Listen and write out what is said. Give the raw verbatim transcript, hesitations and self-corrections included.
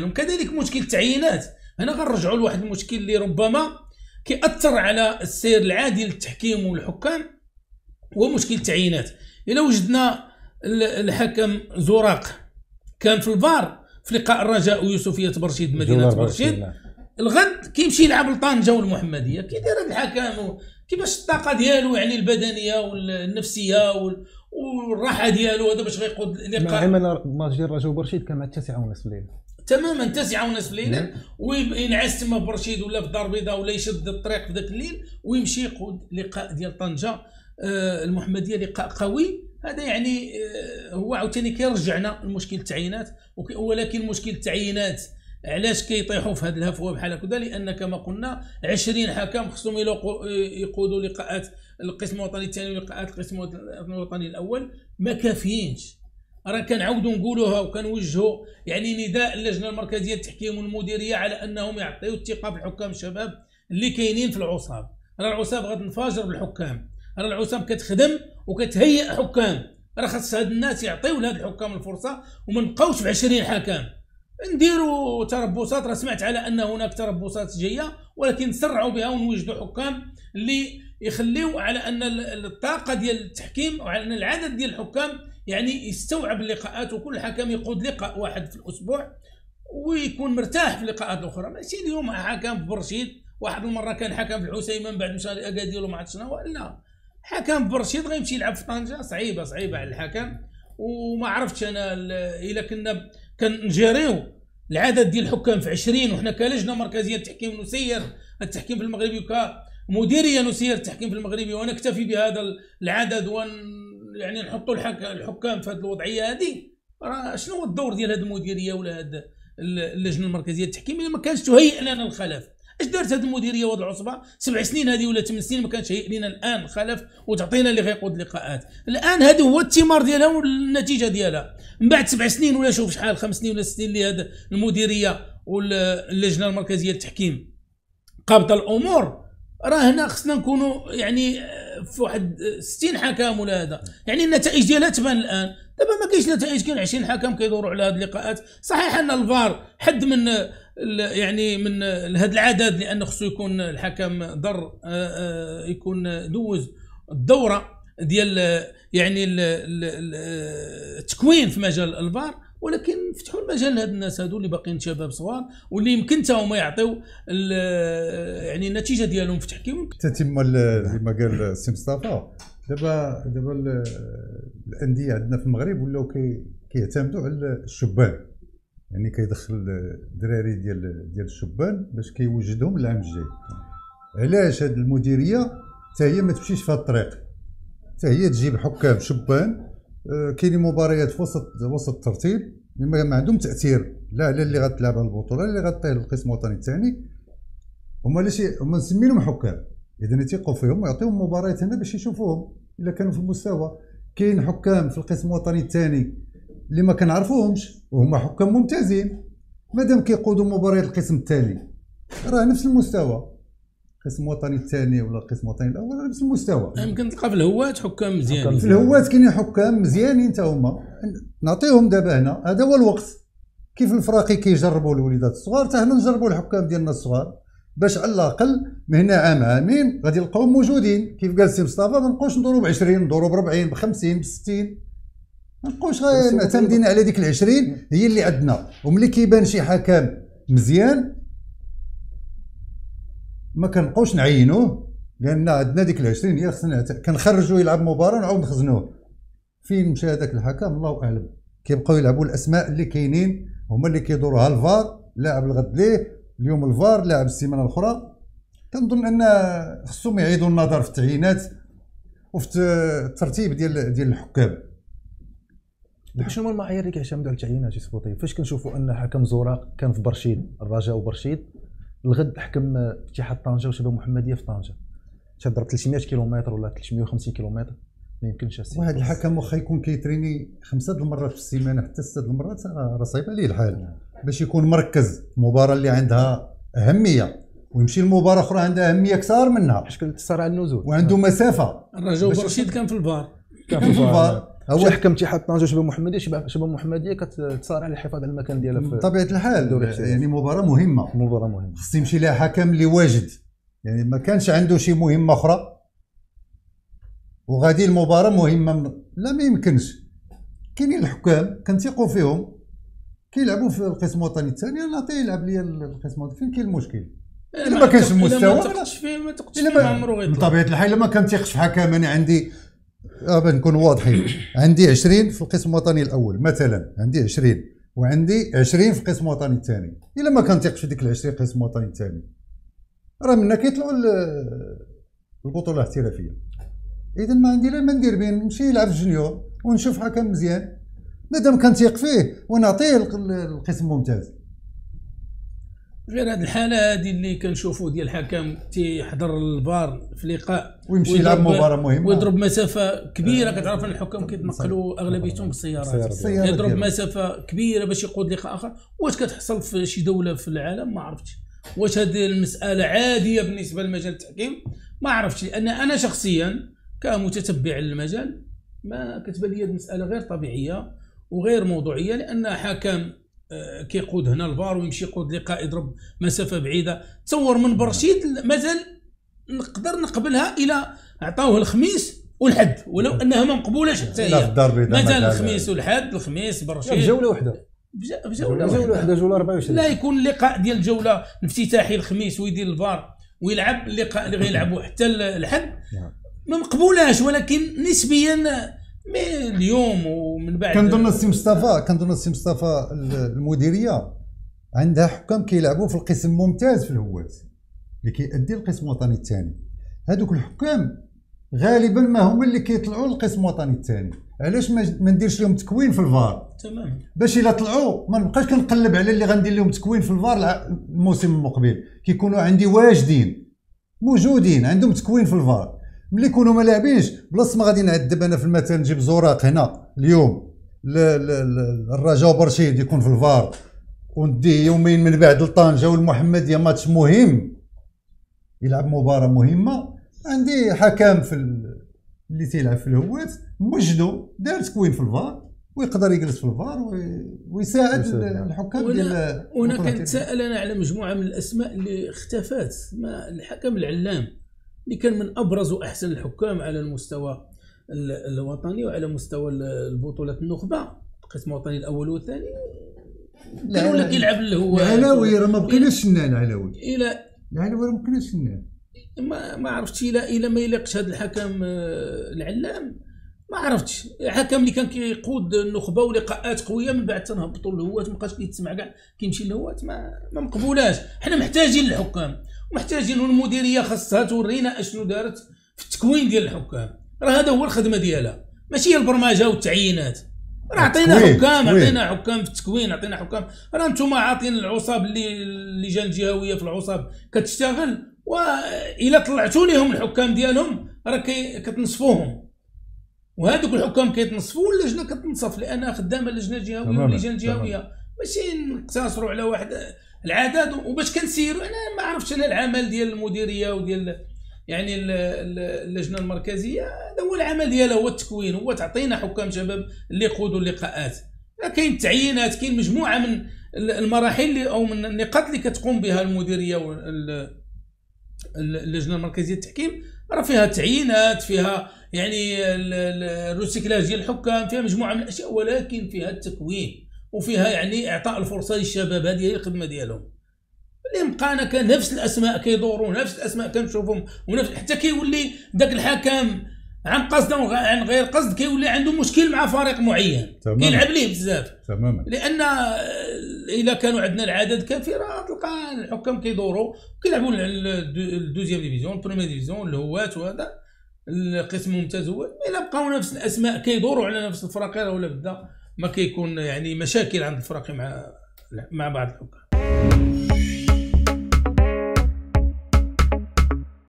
لهم. كذلك مشكل التعيينات، هنا غنرجعوا لواحد المشكل اللي ربما كيأثر على السير العادي للتحكيم والحكام، هو مشكل التعيينات. إلا وجدنا الحكم زراق كان في الفار في لقاء الرجاء ويوسفية برشيد مدينة برشيد، الغد كيمشي يلعب لطنجة والمحمدية، كيدير هذا الحكم كيفاش الطاقة ديالو يعني البدنية والنفسية والراحة ديالو هذا باش غيقود اللقاء. مع ماتش الرجاء وبرشيد كان مع التاسعة ونصف الليل تماما، تاسعة ونصف الليل، وينعس تما في برشيد ولا في الدار البيضاء ولا يشد الطريق في ذاك الليل ويمشي يقود لقاء ديال طنجة آه المحمدية، لقاء قوي. هذا يعني آه هو عاوتاني كيرجعنا لمشكل التعيينات. ولكن مشكل التعيينات علاش كيطيحوا في هذه الهفوه بحال هكذا؟ لان كما قلنا عشرين حكم خصهم يقودوا لقاءات القسم الوطني الثاني ولقاءات القسم الوطني الاول، ما كافيينش. راه كنعاودوا نقولوها وكنوجهوا يعني نداء اللجنه المركزيه للتحكيم والمديريه على انهم يعطيوا الثقه في الحكام الشباب اللي كاينين في العصاب. راه العصاب غتنفجر بالحكام، راه العصاب كتخدم وكتهيئ حكام، راه خاص هاد الناس يعطيو لهاد الحكام الفرصه وما نبقاوش في عشرين حكم. نديروا تربصات، راه سمعت على ان هناك تربصات جايه، ولكن نسرعوا بها ونوجدوا حكام اللي يخليو على ان الطاقه ديال التحكيم وعلى ان العدد ديال الحكام يعني يستوعب اللقاءات، وكل حكم يقود لقاء واحد في الاسبوع ويكون مرتاح في اللقاءات الاخرى. ماشي اليوم حكم في برشيد، واحد المره كان حكم في الحسيمه من بعد مشى لاكادير وما عرفت شنو، لا حكم في برشيد غيمشي يلعب في طنجه، صعيبه صعيبه على الحكم. وما عرفتش انا الا كنا كنجيريو العدد ديال الحكام في عشرين وحنا كلجنه مركزيه التحكيم نسير التحكيم في المغربي وكمديريه نسير التحكيم في المغربي ونكتفي بهذا العدد ون يعني نحطوا الحكام في هذه الوضعيه هذه، راه شنو هو الدور ديال هذه المديريه ولا هذه اللجنه المركزيه للتحكيم الا ما كانش تهيئ لنا الخلف؟ اش دارت هذه المديريه وهذه العصبه سبع سنين هذه ولا ثمان سنين ما كانش هيئ لنا الان خلف وتعطينا اللي غيقود اللقاءات؟ الان هذا هو الثمار ديالها والنتيجه ديالها. من بعد سبع سنين ولا شوف شحال خمس سنين ولا ست سنين اللي هذه المديريه واللجنه المركزيه للتحكيم قابضه الامور، راه هنا خصنا نكونوا يعني في واحد ستين حكم ولا هذا، يعني النتائج ديالها تبان الان. دابا ما كاينش نتائج، كاين عشرين حكم كيدوروا على هذه اللقاءات. صحيح ان الفار حد من يعني من هذا العدد لانه خصو يكون الحكم ضر يكون دوز الدوره ديال يعني التكوين في مجال الفار، ولكن فتحوا المجال لهاد الناس هادو اللي باقيين شباب صغار واللي يمكن تا هما يعطيو يعني النتيجه ديالهم في التحكيم. تتم كما قال السي مصطفى. دابا دابا الانديه عندنا في المغرب ولاو كيعتمدوا على الشبان، يعني كيدخل الدراري ديال ديال الشبان باش كيوجدهم العام الجاي. علاش هاد المديريه حتى هي ما تمشيش في هاد الطريق، حتى هي تجيب حكام شبان كاينين مباريات في وسط وسط الترتيب اللي ما عندهم تاثير لا على اللي غتلعب البطوله اللي غطيه القسم الوطني الثاني. هما علاش هما مسمينهم حكام، اذا يثيقوا فيهم ويعطيهم مباريات هنا باش يشوفوهم الا كانوا في المستوى. كاين حكام في القسم الوطني الثاني اللي ما كنعرفوهمش وهما حكام ممتازين، مادام كيقودوا مباريات القسم الثاني راه نفس المستوى. القسم الوطني الثاني ولا القسم الوطني الاول راه نفس المستوى. يمكن تلقى في الهوات حكام مزيانين، في الهوات كاينين حكام مزيانين حتى هما، نعطيهم دابا هنا. هذا هو الوقت. كيف الفراقي كيجربوا الوليدات الصغار حتى حنا نجربوا الحكام ديالنا الصغار باش على الاقل من هنا عام عامين غادي نلقاوهم موجودين. كيف قال السي مصطفى ما نبقاوش ندوروا ب عشرين، ندوروا ب أربعين، ب خمسين، ب ستين، ما نبقاوش غير معتمدين على ديك ال عشرين هي اللي عندنا. وملي كيبان شي حكم مزيان ما كنبقاوش نعينوه لان عندنا ديك ال عشرين هي خصنا كنخرجوا يلعب مباراه ونعاود نخزنوه. فين مشى هذاك الحكم الله اعلم. كيبقاو يلعبوا الاسماء اللي كاينين هما اللي كيدوروا. ها الفار لاعب الغد ليه، اليوم الفار لاعب السيمانه الاخرى. كنظن ان خصهم يعيدوا النظر في التعيينات وفي الترتيب ديال ديال الحكام. شنو هما المعايير اللي كيعتمدوا على التعيينات سي؟ فاش كنشوفوا ان حكم زراق كان في برشيد الرجاء وبرشيد، الغد حكم اتحاد طنجه وشباب محمديه في طنجه، تهضر ثلاثمية كيلومتر ولا ثلاثمية وخمسين كيلومتر، ما يمكنش السي. واحد الحكم واخا يكون كيتريني خمسه د المرات في السيمانه حتى سته د المرات راه صعيب عليه الحال باش يكون مركز في المباراه اللي عندها اهميه ويمشي لمباراه اخرى عندها اهميه كثار منها بشكل الصراع النزول وعنده مسافه. الرجاء وبرشيد كان في الفار كان في الفار هو حكم اتحاد طنجة وشباب محمديه شباب محمديه كتصارع للحفاظ على المكان ديالها في بطبيعه الحال. يعني مباراه مهمه مباراه مهمه خص يمشي لها حكم اللي واجد، يعني ما كانش عنده شي مهمه اخرى وغادي المباراه مهمه من... لا ما يمكنش. كاينين الحكام كنثيقوا فيهم كيلعبوا في القسم الوطني الثاني، نعطيه يلعب لي القسم الوطني. فين كاين المشكل؟ الا ما كانش المستوى ما تقتش فيه ما تقتش فيه عمرو غيطلع. بطبيعه الحال الا ما كنثيقش في حكم. انا عندي ابا نكون واضحين، عندي عشرين في القسم الوطني الاول مثلا، عندي عشرين وعندي عشرين في القسم الوطني الثاني. الا ما كنثيقش في ديك العشرين القسم الوطني الثاني راه منا كيطلعوا البطوله الاحترافيه. اذا ما عندي لا ما ندير بين نمشي يلعب في الجونيور ونشوف حكم مزيان مادام كنثيق فيه ونعطيه القسم الممتاز. غير هذه الحاله هذه اللي كنشوفوا ديال الحكم تيحضر الفار في لقاء ويمشي يلعب مباراه مهمه ويضرب مسافه كبيره. كتعرف ان الحكام كيتنقلوا اغلبيتهم بالسيارات، يضرب مسافه كبيره باش يقود لقاء اخر. واش كتحصل في شي دوله في العالم؟ ما عرفتش. واش هذه المساله عاديه بالنسبه لمجال التحكيم؟ ما عرفتش. لان انا شخصيا كمتتبع للمجال ما كتبان لي المساله غير طبيعيه وغير موضوعيه. لان حكم كيقود هنا الفار ويمشي يقود لقاء يضرب مسافه بعيده. تصور من برشيد مازال نقدر نقبلها الى عطاوه الخميس والحد، ولو انها ما مقبولاش حتى هي. مازال الخميس والحد، الخميس برشيد في جوله واحده، في جوله جوله واحده جوله أربعة وعشرين. لا يكون اللقاء ديال الجوله الافتتاحي الخميس ويدير الفار ويلعب اللقاء اللي غيلعبوا حتى الحد ما مقبولاش. ولكن نسبيا من اليوم ومن بعد كنظن السي مصطفى كنظن السي مصطفى المديريه عندها حكام كيلعبوا في القسم الممتاز في الهواة اللي كيأدي القسم الوطني الثاني. هذوك الحكام غالبا ما هما اللي كيطلعوا للقسم الوطني الثاني. علاش ما نديرش لهم تكوين في الفار؟ تمام. باش الا طلعوا ما نبقاش كنقلب على اللي غندير لهم تكوين في الفار الموسم المقبل. كيكونوا عندي واجدين موجودين عندهم تكوين في الفار. ملي يكونوا ما لاعبينش بلاص ما غادي نعذب انا في المثل نجيب زوراق هنا اليوم الرجاء وبرشيد يكون في الفار ونديه يومين من بعد لطنجه والمحمديه ماتش مهم يلعب مباراه مهمه. عندي حكم في اللي تيلعب في الهواة موجدو دار تكوين في الفار ويقدر يجلس في الفار ويساعد الحكام ديال. وانا كنتسائل انا على مجموعه من الاسماء اللي اختفت. ما الحكم العلام اللي كان من ابرز واحسن الحكام على المستوى الوطني وعلى مستوى البطولات النخبه القسم الوطني الاول والثاني كان ولا كيلعب اللي هو العلاوي. راه ما بقيناش شنا العلاوي الى العلاوي راه ما بقيناش شنا. ما ما عرفتش الى الى ما يليقش هذا الحكم العلام. ما عرفتش حكم اللي كان كيقود النخبه ولقاءات قويه من بعد تنهبطوا للهواة ما بقاش كيتسمع كاع كيمشي للهواة. ما ما مقبولاش. حنا محتاجين الحكام ومحتاجين المديريه خاصها تورينا اشنو دارت في التكوين ديال الحكام. راه هذا هو الخدمه ديالها ماشي البرمجه والتعيينات. راه عطينا حكام عطينا حكام في التكوين عطينا حكام. راه نتوما عاطين العصاب اللي اللجان الجهويه في العصاب كتشتغل والى طلعتوا لهم الحكام ديالهم راه كتنصفوهم وهذوك الحكام كيتنصفوا واللجنه كتنصف لانها خدامه اللجنه الجهويه واللجان الجهويه ماشي نقتصروا على واحد العدد. وباش كنسيروا انا ما عرفتش انا العمل ديال المديريه وديال يعني اللجنه المركزيه هذا هو العمل ديالها هو التكوين هو تعطينا حكام شباب اللي يقودوا اللقاءات. كاين تعيينات كاين مجموعه من المراحل او من النقاط اللي كتقوم بها المديريه واللجنه المركزيه التحكيم. راه فيها تعيينات فيها يعني الريسيكلاج ديال الحكام فيها مجموعه من الاشياء ولكن فيها التكوين وفيها يعني اعطاء الفرصه للشباب. هذه هي الخدمه ديالهم. اللي بقانا كان نفس الاسماء كيدوروا نفس الاسماء كنشوفهم ونفس حتى كيولي داك الحكم عن قصد او عن غير قصد كيولي عنده مشكل مع فريق معين كيلعب ليه بزاف تماما. لان الا كانوا عندنا العدد كافي راه تلقى الحكام كيدوروا كيلعبوا الدوزيام ديفيزيون البريمير ديفيزيون الهواة وهذا القسم الممتاز هو. الا بقاو نفس الاسماء كيدوروا على نفس الفرق ولا بدا ما كيكون يعني مشاكل عند الفرق مع مع بعض الحكام.